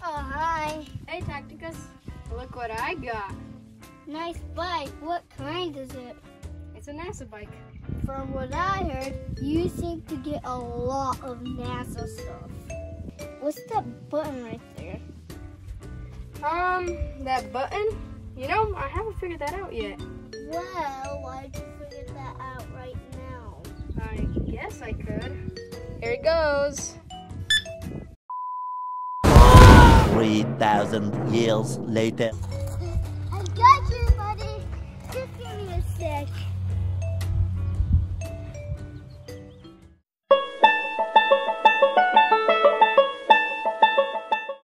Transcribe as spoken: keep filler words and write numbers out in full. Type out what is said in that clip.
Oh, hi. Hey, Tacticus. Look what I got. Nice bike. What kind is it? It's a NASA bike. From what I heard, you seem to get a lot of NASA stuff. What's that button right there? Um, that button? You know, I haven't figured that out yet. Well, why'd you figure that out right now? I guess I could. Here it goes. Three thousand years later.